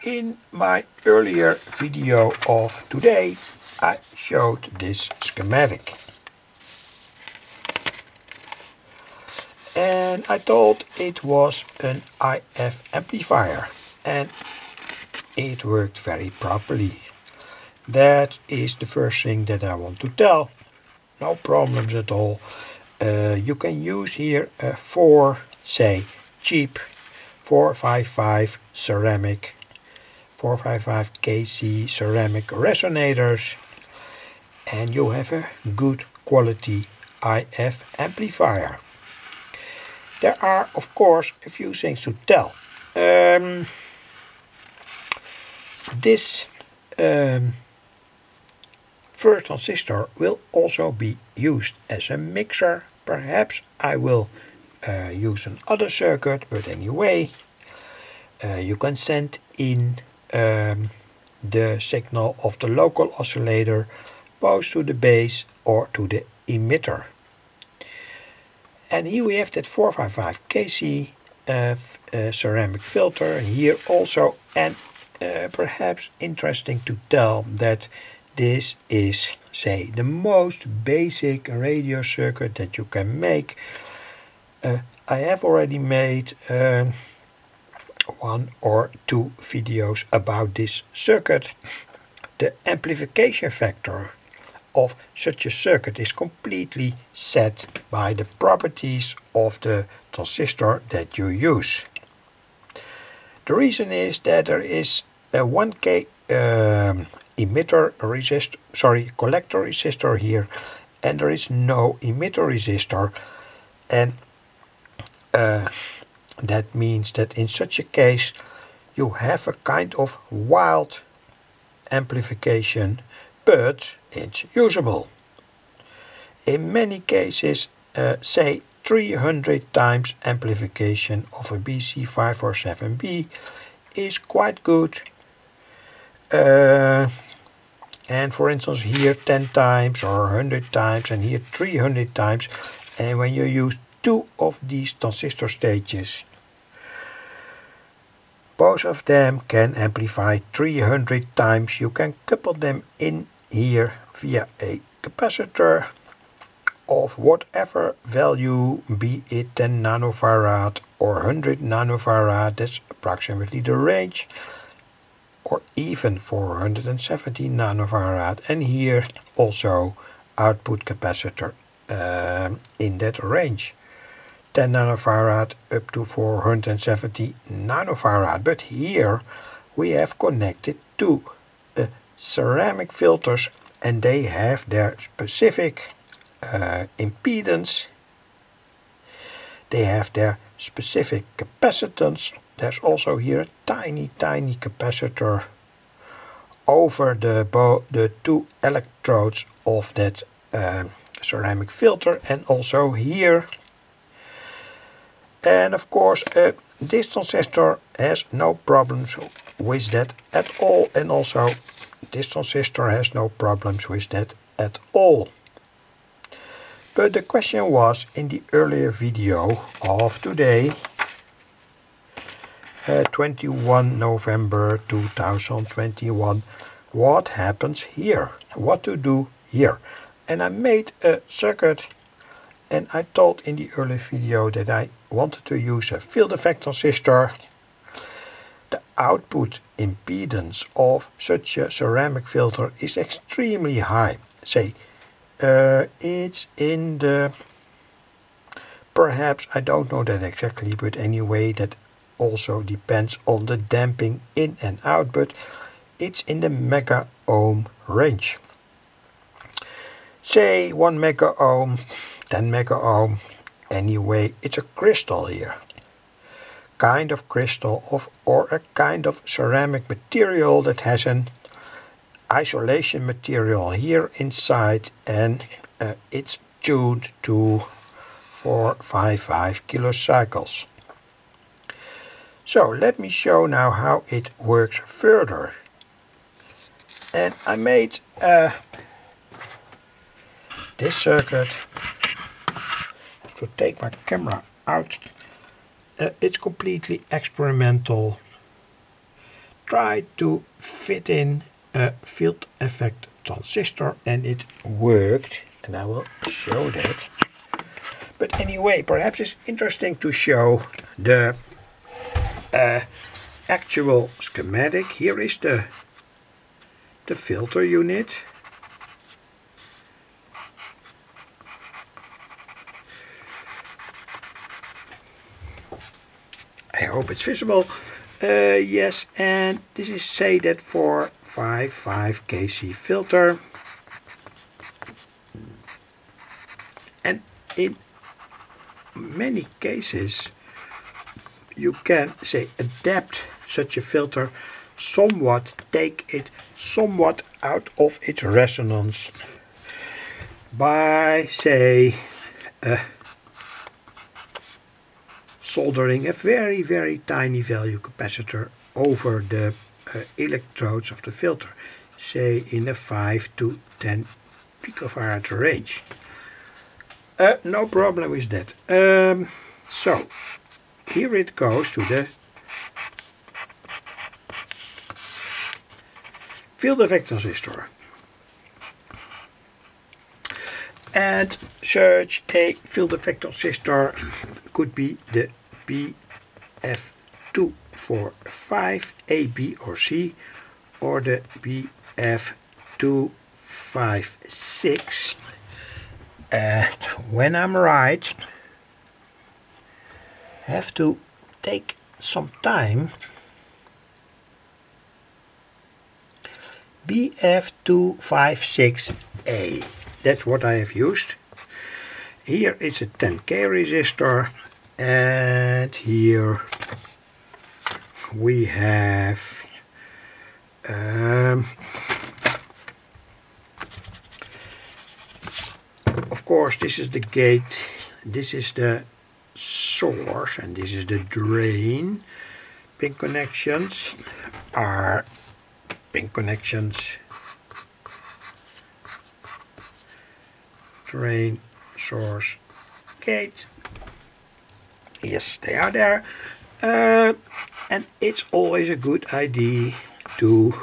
In my earlier video of today, I showed this schematic. And I thought it was an IF amplifier, and it worked very properly. That is the first thing that I want to tell. No problems at all. You can use here four, say, cheap 455 ceramic 455 kC ceramic resonators, and you have a good quality IF amplifier. There are, of course, a few things to tell. This first transistor will also be used as a mixer. Perhaps I will use another circuit, but anyway, you can send in the signal of the local oscillator both to the base or to the emitter. And here we have that 455 kC ceramic filter here also, and perhaps interesting to tell that this is, say, the most basic radio circuit that you can make. I have already made one or two videos about this circuit. The amplification factor of such a circuit is completely set by the properties of the transistor that you use. The reason is that there is a 1K collector resistor here, and there is no emitter resistor, and that means that in such a case you have a kind of wild amplification, but it's usable. In many cases, say 300 times amplification of a BC547B is quite good. And for instance here 10 times or 100 times, and here 300 times. And when you use two of these transistor stages, both of them can amplify 300 times. You can couple them in here via a capacitor of whatever value, be it 10 nanofarad or 100 nanofarad, that's approximately the range, or even 470 nanofarad, and here also output capacitor in that range, 10 nanofarad up to 470 nanofarad. But here we have connected two ceramic filters, and they have their specific impedance, they have their specific capacitance. There's also here a tiny capacitor over the two electrodes of that ceramic filter, and also here. And of course this transistor has no problems with that at all, and also this transistor has no problems with that at all. But the question was in the earlier video of today, 21 November 2021, what happens here? What to do here? And I made a circuit, and I told in the earlier video that I wanted to use a field effect transistor. The output impedance of such a ceramic filter is extremely high. Say, it's in the, perhaps, I don't know that exactly, but anyway, that also depends on the damping in and out, but it's in the mega ohm range. Say 1 mega ohm, 10 mega ohm, anyway, it's a crystal here. Kind of crystal or a kind of ceramic material that has an isolation material here inside, and it's tuned to 455 kilocycles. So let me show now how it works further. And I made this circuit. I have to take my camera out. It's completely experimental. tried to fit in a field effect transistor and it worked, and I will show that. But anyway, perhaps it's interesting to show the actual schematic. Here is the filter unit. I hope it's visible. Yes, and this is say that for 5 kc filter, and in many cases you can say adapt such a filter somewhat, take it somewhat out of its resonance by say soldering a very tiny value capacitor over the electrodes of the filter, say in a 5 to 10 picofarad range. No problem with that. So here it goes to the field effect transistor, and such a field effect transistor could be the BF245 A, B or C, or the BF256. When I'm right, I have to take some time. BF256A, that's what I have used. Here it's a 10K resistor, and here we have of course this is the gate, this is the source, and this is the drain. Pin connections are pin connections, drain, source, gate. Yes, they are there. And it's always a good idea to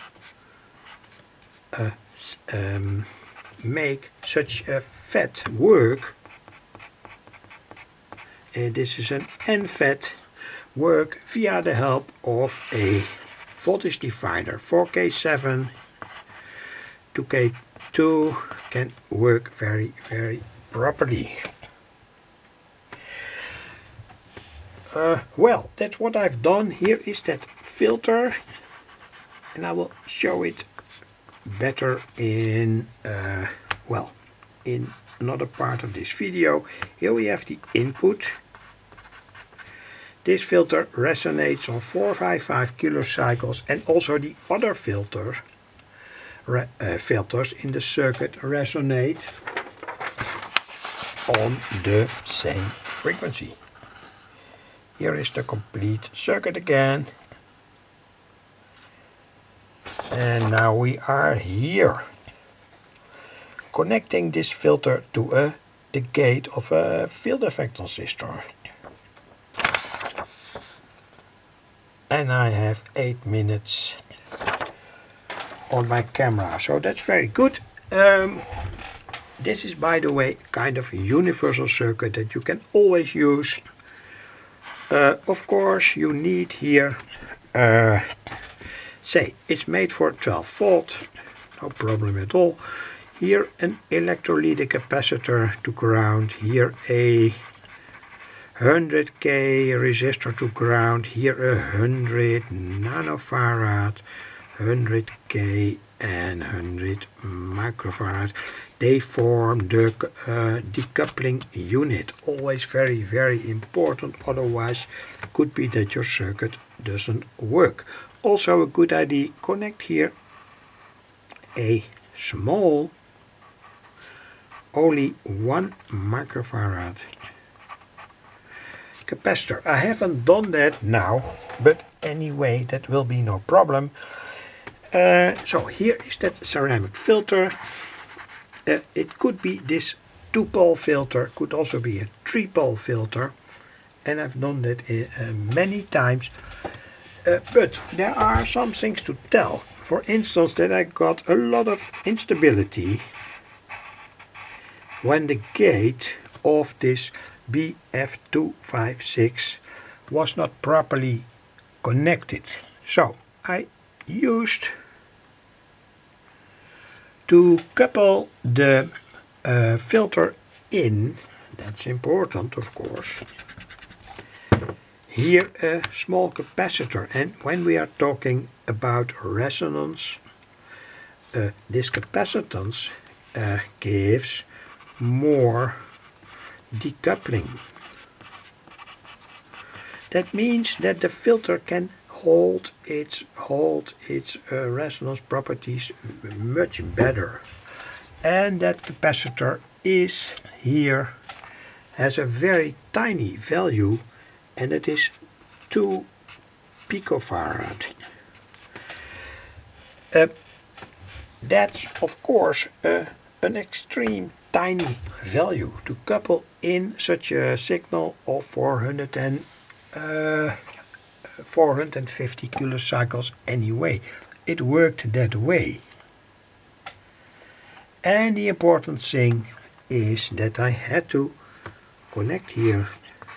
make such a FET work. This is an NFET work via the help of a voltage divider. 4K7 to K2 can work very properly. Well, that's what I've done. Here is that filter, and I will show it better in well, in another part of this video. Here we have the input. This filter resonates on 455 kilocycles, and also the other filters in the circuit resonate on the same frequency. Here is the complete circuit again. And now we are here, connecting this filter to the gate of a field effect transistor. And I have 8 minutes on my camera, so that's very good. This is, by the way, kind of a universal circuit that you can always use. Of course, you need here, say, it's made for 12 volt, no problem at all. Here an electrolytic capacitor to ground, here a 100K resistor to ground, here 100 nanofarad, 100K and 100 microfarad. They form the decoupling unit. Always very important, otherwise could be that your circuit doesn't work. Also a good idea, connect here a small, only 1 microfarad capacitor. I haven't done that now, but anyway, that will be no problem. So here is that ceramic filter. It could be this 2-pole filter, could also be a 3-pole filter, and I've done that many times. But there are some things to tell. For instance, that I got a lot of instability when the gate of this BF256 was not properly connected. So I used to couple the filter in, that's important of course, here a small capacitor, and when we are talking about resonance, this capacitance gives more decoupling. That means that the filter can hold its resonance properties much better, and that capacitor is here, has a very tiny value, and it is 2 picofarad. That's of course an extreme tiny value to couple in such a signal of 450 kilocycles anyway. It worked that way. And the important thing is that I had to connect here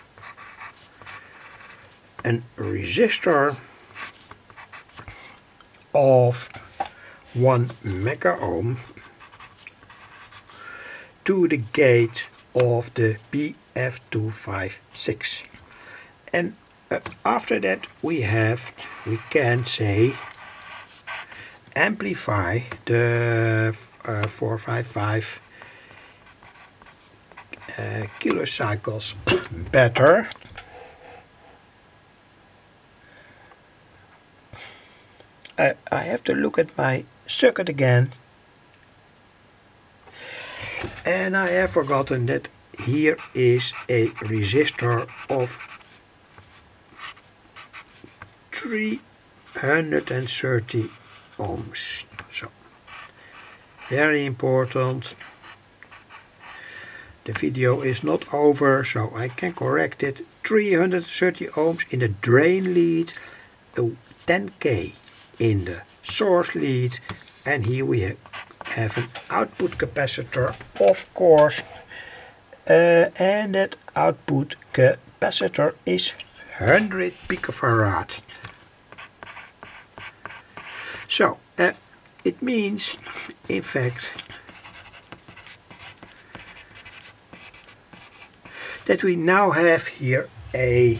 a resistor of 1 mega ohm to the gate of the BF256. And after that we can say amplify the 455 kilocycles better. I have to look at my circuit again, and I have forgotten that here is a resistor of 330 ohms. So very important. The video is not over, so I can correct it. 330 ohms in the drain lead, 10k in the source lead, and here we have an output capacitor, of course, and that output capacitor is 100 picofarad. So it means, in fact, that we now have here a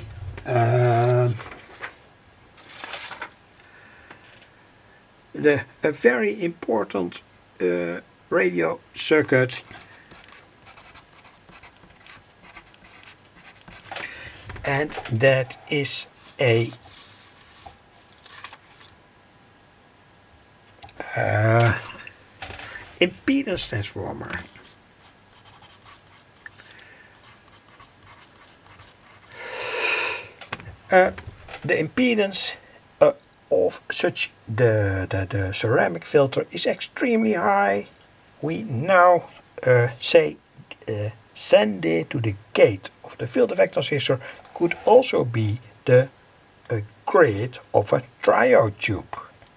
very important radio circuit, and that is a impedance transformer. The impedance of such the ceramic filter is extremely high. We now send it to the gate of the field effect transistor. Could also be the grid of a triode tube.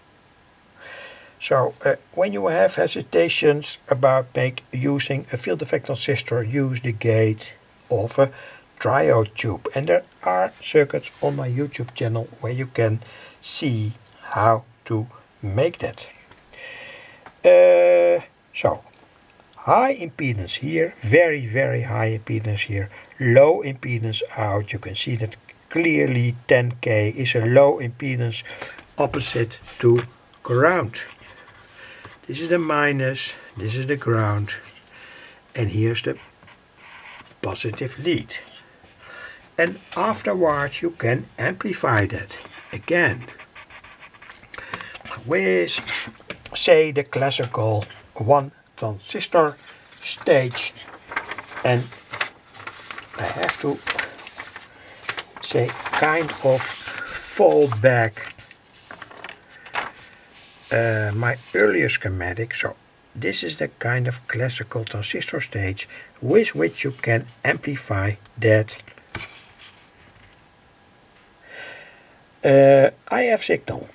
So when you have hesitations about using a field effect transistor, use the gate of a triode tube. And there are circuits on my YouTube channel where you can see how to make that. So high impedance here, very high impedance here, low impedance out. You can see that clearly 10k is a low impedance opposite to ground. This is the minus, this is the ground, and here's the positive lead. And afterwards you can amplify that again with, say, the classical 1 transistor stage. And I have to say kind of fall back my earlier schematic. So this is the kind of classical transistor stage with which you can amplify that IF signal.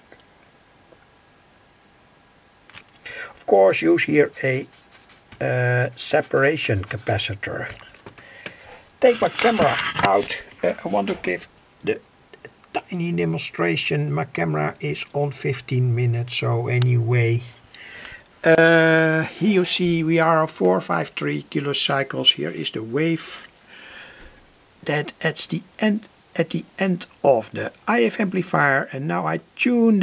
Of course, use here a separation capacitor. Take my camera out. I want to give the tiny demonstration. My camera is on 15 minutes, so anyway. Here you see we are on 453 kilocycles. Here is the wave that at the end of the IF amplifier, and now I tune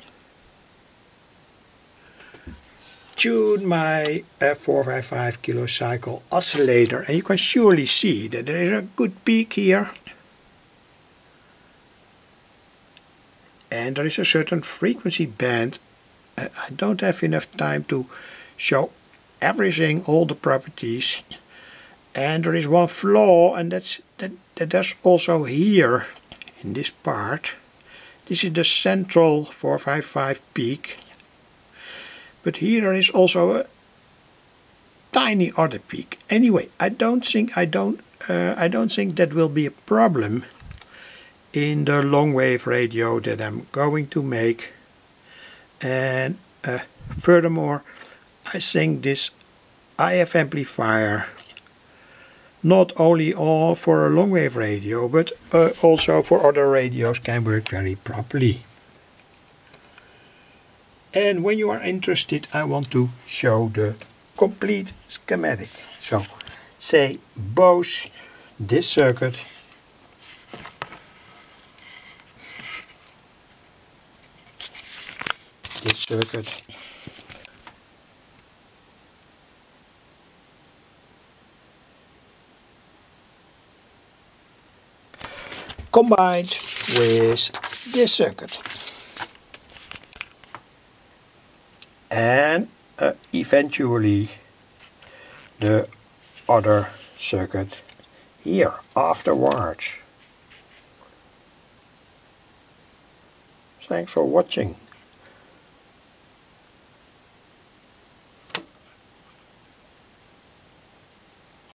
my 455 kilocycle oscillator, and you can surely see that there is a good peak here, and there is a certain frequency band. I don't have enough time to show everything, all the properties, and there is one flaw, and that's also here in this part. This is the central 455 peak, but here there is also a tiny other peak. Anyway, I don't think that will be a problem in the long wave radio that I'm going to make. And furthermore, I think this IF amplifier not only for a long wave radio, but also for other radios can work very properly. And when you are interested, I want to show the complete schematic. So say both this circuit combined with this circuit, and eventually the other circuit here afterwards. Thanks for watching.